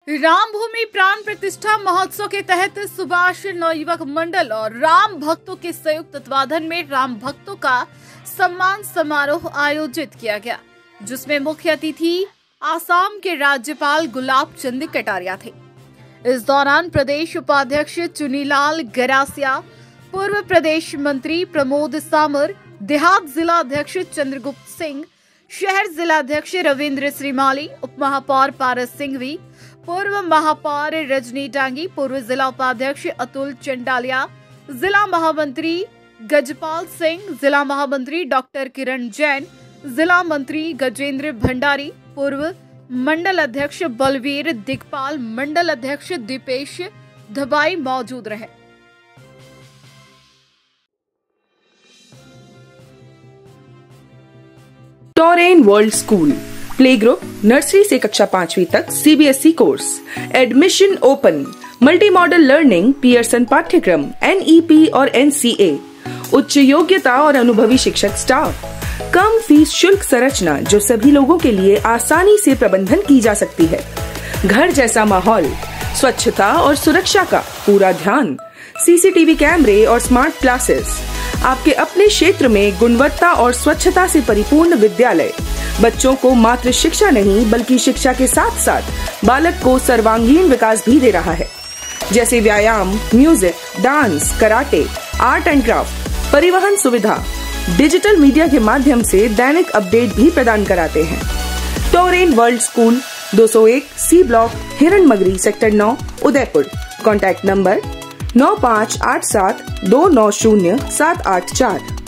रामभूमि प्राण प्रतिष्ठा महोत्सव के तहत सुभाष नवयुवक मंडल और राम भक्तों के संयुक्त तत्वाधान में राम भक्तों का सम्मान समारोह आयोजित किया गया, जिसमें मुख्य अतिथि आसाम के राज्यपाल गुलाब चंद कटारिया थे। इस दौरान प्रदेश उपाध्यक्ष चुनीलाल गरासिया, पूर्व प्रदेश मंत्री प्रमोद सामर, देहात जिला अध्यक्ष चंद्रगुप्त सिंह, शहर जिला अध्यक्ष रविंद्र श्रीमाली, उप महापौर पारस सिंघवी, पूर्व महापौर रजनी डांगी, पूर्व जिला उपाध्यक्ष अतुल चंडालिया, जिला महामंत्री गजपाल सिंह, जिला महामंत्री डॉक्टर किरण जैन, जिला मंत्री गजेंद्र भंडारी, पूर्व मंडल अध्यक्ष बलवीर दिगपाल, मंडल अध्यक्ष दीपेश धबाई मौजूद रहे। Toren world school play group nursery से कक्षा 5वीं तक CBSE course, admission open, multi model learning, Pearson पाठ्यक्रम, एनईपी और एनसीए, उच्च योग्यता और अनुभवी शिक्षक स्टाफ, कम फीस शुल्क संरचना जो सभी लोगों के लिए आसानी से प्रबंधन की जा सकती है, घर जैसा माहौल, स्वच्छता और सुरक्षा का पूरा ध्यान, सीसीटीवी कैमरे और स्मार्ट क्लासेस, आपके अपने क्षेत्र में गुणवत्ता और स्वच्छता से परिपूर्ण विद्यालय बच्चों को मात्र शिक्षा नहीं बल्कि शिक्षा के साथ साथ बालक को सर्वांगीण विकास भी दे रहा है, जैसे व्यायाम, music, dance, karate, art and craft, परिवहन सुविधा, डिजिटल मीडिया के माध्यम से दैनिक अपडेट भी प्रदान कराते हैं। Toren world school 201 C block, Hiranmagri, sector 9, Udaipur. Contact number 9587290784।